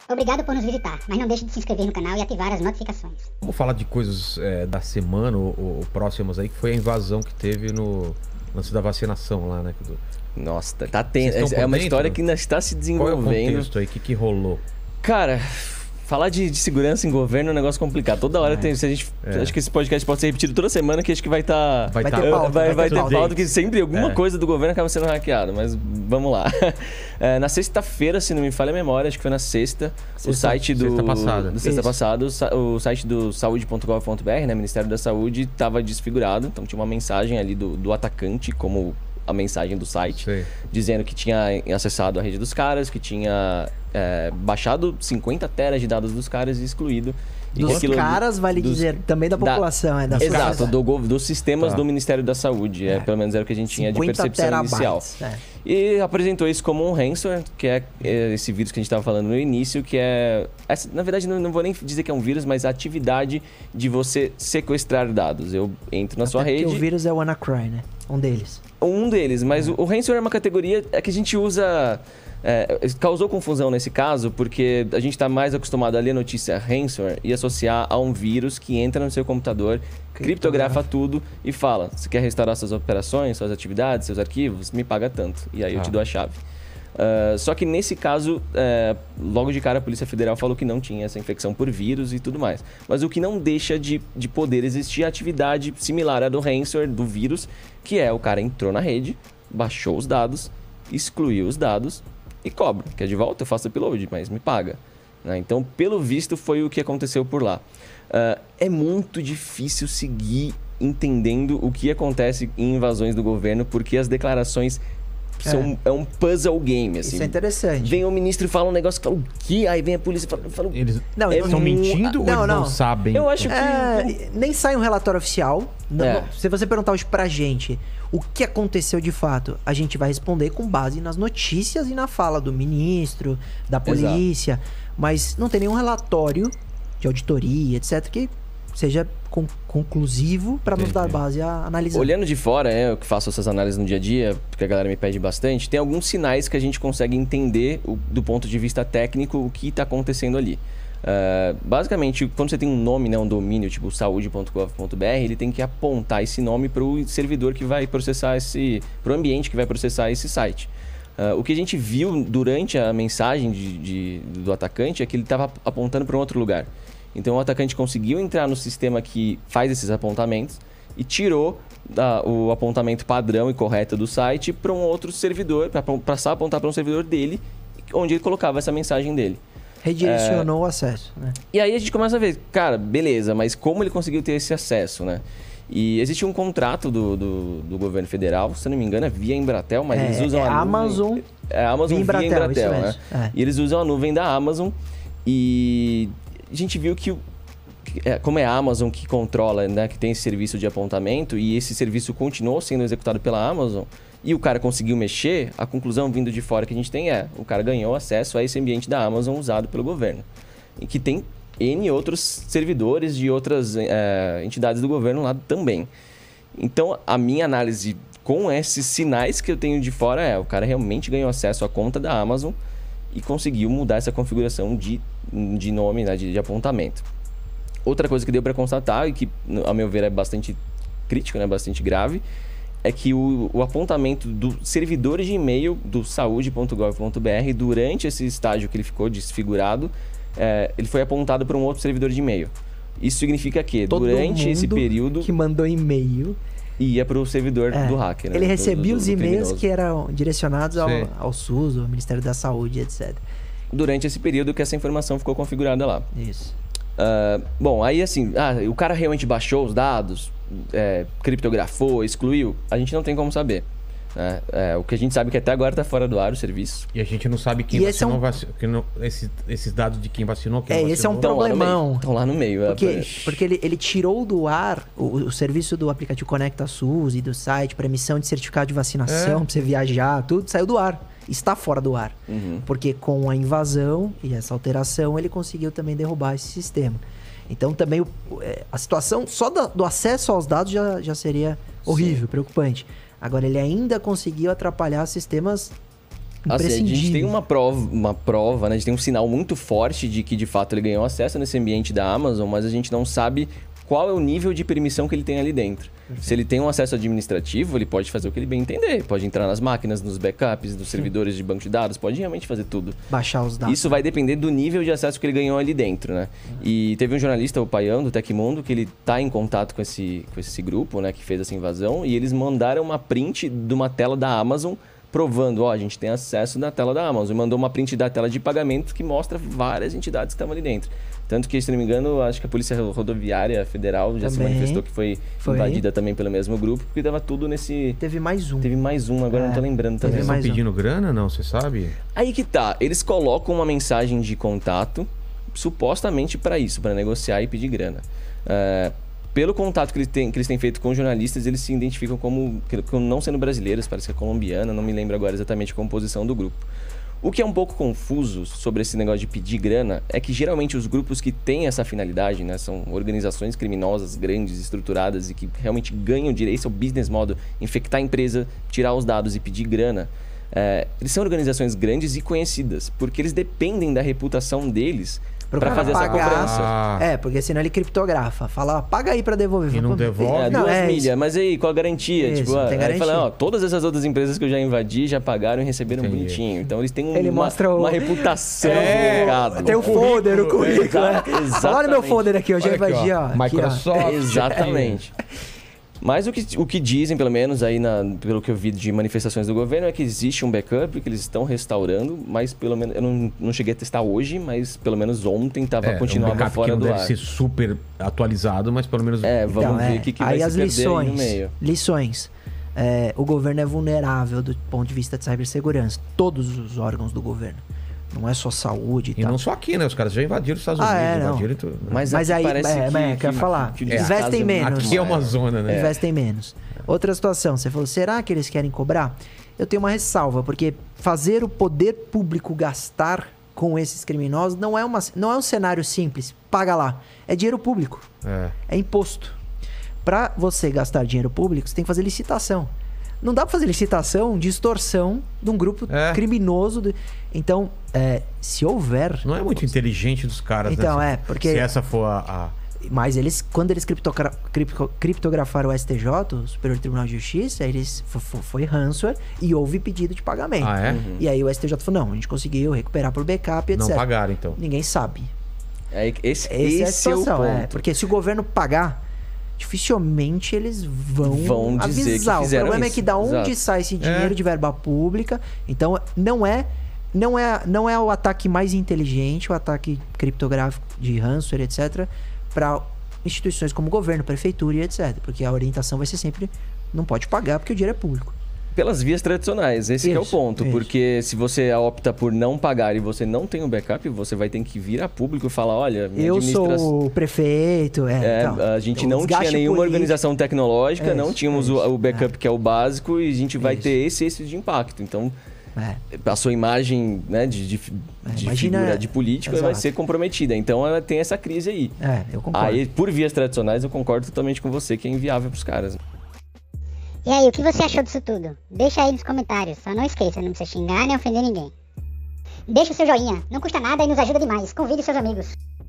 Obrigado por nos visitar, mas não deixe de se inscrever no canal e ativar as notificações. Vamos falar de coisas da semana ou próximas aí, que foi a invasão que teve no lance da vacinação lá, né? Nossa, tá tenso. É uma história que ainda está se desenvolvendo. Qual é o contexto aí? O que rolou? Cara, falar de segurança em governo é um negócio complicado. Toda hora tem. Se a gente, acho que esse podcast pode ser repetido toda semana, que acho que vai estar. Vai ter pauta, que sempre alguma coisa do governo acaba sendo hackeada. Mas vamos lá. Na sexta-feira, se não me falha a memória, acho que foi na sexta, o site do. Sexta passada, o site do saúde.gov.br, né? Ministério da Saúde, estava desfigurado. Então tinha uma mensagem ali do atacante, como a mensagem do site, dizendo que tinha acessado a rede dos caras, que tinha baixado 50 teras de dados dos caras e excluído. Dos caras, vale dizer, também da população. Exato, dos sistemas do Ministério da Saúde. Pelo menos era o que a gente tinha de percepção inicial. E apresentou isso como um ransomware, que é esse vírus que a gente estava falando no início, que é... Na verdade, não vou nem dizer que é um vírus, mas a atividade de você sequestrar dados. Eu entro na sua rede... o vírus é o WannaCry, né? Um deles. Um deles, mas o ransomware é uma categoria que a gente usa... causou confusão nesse caso, porque a gente está mais acostumado a ler notícia ransomware e associar a um vírus que entra no seu computador, criptografa tudo e fala: você quer restaurar suas operações, suas atividades, seus arquivos? Me paga tanto. E aí eu te dou a chave. Só que nesse caso, logo de cara a Polícia Federal falou que não tinha essa infecção por vírus e tudo mais. Mas o que não deixa de poder existir a atividade similar à do ransomware, do vírus, que é o cara entrou na rede, baixou os dados, excluiu os dados e cobra. Quer de volta? Eu faço upload, mas me paga. Então, pelo visto, foi o que aconteceu por lá. É muito difícil seguir entendendo o que acontece em invasões do governo, porque as declarações é um puzzle game, assim. Isso é interessante. Vem o ministro e fala um negócio, fala o quê? Aí vem a polícia e fala... Eles estão mentindo ou eles não sabem? Eu acho que... Nem sai um relatório oficial. Se você perguntar hoje pra gente o que aconteceu de fato, a gente vai responder com base nas notícias e na fala do ministro, da polícia. Exato. Mas não tem nenhum relatório de auditoria, etc., que seja conclusivo para nos dar base a analisar. Olhando de fora, eu que faço essas análises no dia a dia, porque a galera me pede bastante, tem alguns sinais que a gente consegue entender do ponto de vista técnico o que está acontecendo ali. Basicamente, quando você tem um nome, um domínio, tipo saúde.gov.br, ele tem que apontar esse nome para o servidor que vai processar para o ambiente que vai processar esse site. O que a gente viu durante a mensagem do atacante é que ele estava apontando para um outro lugar. Então o atacante conseguiu entrar no sistema que faz esses apontamentos e tirou o apontamento padrão e correto do site para um outro servidor, para passar a apontar para um servidor dele, onde ele colocava essa mensagem dele. Redirecionou o acesso, né? E aí a gente começa a ver, cara, beleza, mas como ele conseguiu ter esse acesso, né? E existe um contrato do governo federal, se não me engano, é via Embratel, mas eles usam a Amazon. Amazon via Embratel, né? E eles usam a nuvem da Amazon e a gente viu que como é a Amazon que controla, né, que tem esse serviço de apontamento e esse serviço continuou sendo executado pela Amazon e o cara conseguiu mexer, a conclusão vindo de fora que a gente tem o cara ganhou acesso a esse ambiente da Amazon usado pelo governo. E que tem N outros servidores de outras entidades do governo lá também. Então, a minha análise com esses sinais que eu tenho de fora o cara realmente ganhou acesso à conta da Amazon e conseguiu mudar essa configuração de nome, né, de apontamento. Outra coisa que deu para constatar e que, a meu ver, é bastante crítico, né, bastante grave, é que o apontamento do servidor de e-mail do saúde.gov.br, durante esse estágio que ele ficou desfigurado, ele foi apontado para um outro servidor de e-mail. Isso significa que, durante esse período... que mandou e-mail... ia para o servidor do hacker. Né? Ele recebia os e-mails que eram direcionados ao SUS, ao Ministério da Saúde, etc. Durante esse período que essa informação ficou configurada lá. Isso. Bom, aí assim, o cara realmente baixou os dados, criptografou, excluiu? A gente não tem como saber. O que a gente sabe é que até agora está fora do ar o serviço. E a gente não sabe quem vacinou, esses dados de quem vacinou, quem vacinou. Esse é um problemão. Estão lá no meio. Porque ele tirou do ar o serviço do aplicativo Conecta SUS e do site para emissão de certificado de vacinação, para você viajar, tudo saiu do ar. Está fora do ar. Porque com a invasão e essa alteração, ele conseguiu também derrubar esse sistema. Então também a situação só do acesso aos dados já seria horrível, preocupante. Agora, ele ainda conseguiu atrapalhar sistemas Assim, a gente tem uma prova, né? A gente tem um sinal muito forte de que, de fato, ele ganhou acesso nesse ambiente da Amazon, mas a gente não sabe qual é o nível de permissão que ele tem ali dentro. Se ele tem um acesso administrativo, ele pode fazer o que ele bem entender. Pode entrar nas máquinas, nos backups, nos servidores de banco de dados, pode realmente fazer tudo. Baixar os dados. Isso vai depender do nível de acesso que ele ganhou ali dentro, né? E teve um jornalista, o Paião, do Tecmundo, que ele tá em contato com esse grupo, né? Que fez essa invasão. E eles mandaram uma print de uma tela da Amazon provando, a gente tem acesso na tela da Amazon. E mandou uma print da tela de pagamento que mostra várias entidades que estavam ali dentro. Tanto que, se não me engano, acho que a Polícia Rodoviária Federal já se manifestou que foi invadida também pelo mesmo grupo, porque dava tudo nesse... Teve mais um, agora não tô lembrando também. Eles estão pedindo grana, não? Você sabe? Aí que tá. Eles colocam uma mensagem de contato, supostamente para isso, para negociar e pedir grana. Pelo contato que eles têm feito com jornalistas, eles se identificam como não sendo brasileiros, parece que é colombiana, não me lembro agora exatamente a composição do grupo. O que é um pouco confuso sobre esse negócio de pedir grana é que geralmente os grupos que têm essa finalidade, né, são organizações criminosas grandes, estruturadas e que realmente ganham direito, esse é o business model, infectar a empresa, tirar os dados e pedir grana. Eles são organizações grandes e conhecidas, porque eles dependem da reputação deles para fazer essa cobrança. Porque senão ele criptografa. Fala, paga aí para devolver. E não devolve? Não, 2 milhas, mas aí, qual a garantia? Isso, tipo, tem garantia. Aí fala, todas essas outras empresas que eu já invadi, já pagaram e receberam bonitinho. Então eles têm uma reputação no mercado. Tem o folder, o currículo. Exatamente. Olha meu folder aqui, eu já invadi, ó. Microsoft. Exatamente. Mas o que dizem, pelo menos, aí pelo que eu vi de manifestações do governo, é que existe um backup que eles estão restaurando, mas pelo menos, eu não cheguei a testar hoje, mas pelo menos ontem continuava fora do ar. Deve ser super atualizado, mas pelo menos... Vamos ver o que vai se perder aí no meio. Lições. O governo é vulnerável do ponto de vista de cibersegurança. Todos os órgãos do governo. Não é só saúde e tal. Não só aqui, né? Os caras já invadiram os Estados Unidos, invadiram tudo. Mas aí, parece quer falar, investem menos. Aqui é uma zona, né? Investem menos. Outra situação, você falou, será que eles querem cobrar? Eu tenho uma ressalva, porque fazer o poder público gastar com esses criminosos não é um cenário simples. Paga lá. É dinheiro público. É imposto. Para você gastar dinheiro público, você tem que fazer licitação. Não dá pra fazer licitação de extorsão de um grupo criminoso. Então, se houver... Não é muito inteligente dos caras. Então, porque... Se essa for a... Mas quando eles criptografaram o STJ, o Superior Tribunal de Justiça, foi ransomware e houve pedido de pagamento. E aí o STJ falou, não, a gente conseguiu recuperar por backup, etc. Não pagaram, então. Ninguém sabe. Esse é a situação. Porque se o governo pagar, dificilmente eles vão dizer avisar. Que fizeram o problema isso. é que da onde sai esse dinheiro de verba pública. Então, não é o ataque mais inteligente, o ataque criptográfico de ransomware, etc., para instituições como governo, prefeitura e etc. Porque a orientação vai ser sempre, não pode pagar porque o dinheiro é público. Pelas vias tradicionais, esse é o ponto. Porque se você opta por não pagar e você não tem um backup, você vai ter que vir a público e falar, olha, eu sou o prefeito. A gente não tinha nenhuma organização tecnológica, não tínhamos o backup que é o básico e a gente vai ter esse de impacto. Então, a sua imagem, né, de figura de político vai ser comprometida. Então, ela tem essa crise aí. Eu concordo. Aí, por vias tradicionais, eu concordo totalmente com você que é inviável para os caras. E aí, o que você achou disso tudo? Deixa aí nos comentários. Só não esqueça, não precisa xingar nem ofender ninguém. Deixa o seu joinha, não custa nada e nos ajuda demais. Convide seus amigos.